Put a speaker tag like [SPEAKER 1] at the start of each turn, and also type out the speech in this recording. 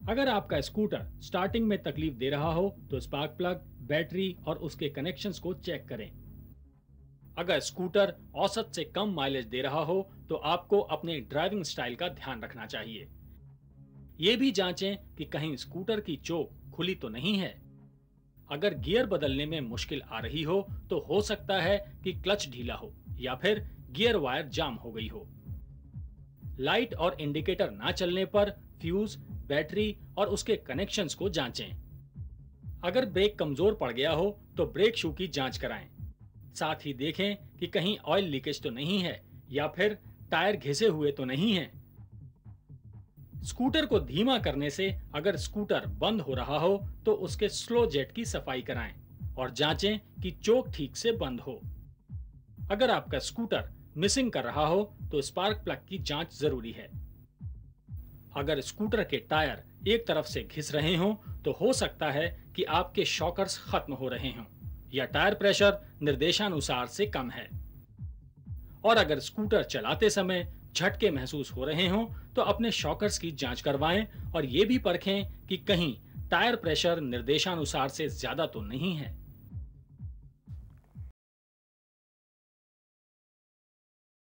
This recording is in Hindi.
[SPEAKER 1] अगर आपका स्कूटर स्टार्टिंग में तकलीफ दे रहा हो तो स्पार्क प्लग, बैटरी और उसके कनेक्शंस को चेक करें। अगर स्कूटर औसत से कम माइलेज दे रहा हो तो आपको अपने ड्राइविंग स्टाइल का ध्यान रखना चाहिए। ये भी जांचें कि कहीं स्कूटर की चोक खुली तो नहीं है। अगर गियर बदलने में मुश्किल आ रही हो तो हो सकता है कि क्लच ढीला हो या फिर गियर वायर जाम हो गई हो। लाइट और इंडिकेटर ना चलने पर फ्यूज, बैटरी और उसके कनेक्शंस को जांचें। अगर ब्रेक कमजोर पड़ गया हो तो ब्रेक शू की जांच कराएं। साथ ही देखें कि कहीं ऑयल लीकेज तो नहीं है या फिर टायर घिसे हुए तो नहीं है। स्कूटर को धीमा करने से अगर स्कूटर बंद हो रहा हो तो उसके स्लो जेट की सफाई कराएं और जांचें कि चोक ठीक से बंद हो। अगर आपका स्कूटर मिसिंग कर रहा हो तो स्पार्क प्लग की जांच जरूरी है। अगर स्कूटर के टायर एक तरफ से घिस रहे हों तो हो सकता है कि आपके शॉकर्स खत्म हो रहे हों या टायर प्रेशर निर्देशानुसार से कम है। और अगर स्कूटर चलाते समय झटके महसूस हो रहे हों तो अपने शॉकर्स की जांच करवाएं और ये भी परखें कि कहीं टायर प्रेशर निर्देशानुसार से ज्यादा तो नहीं है।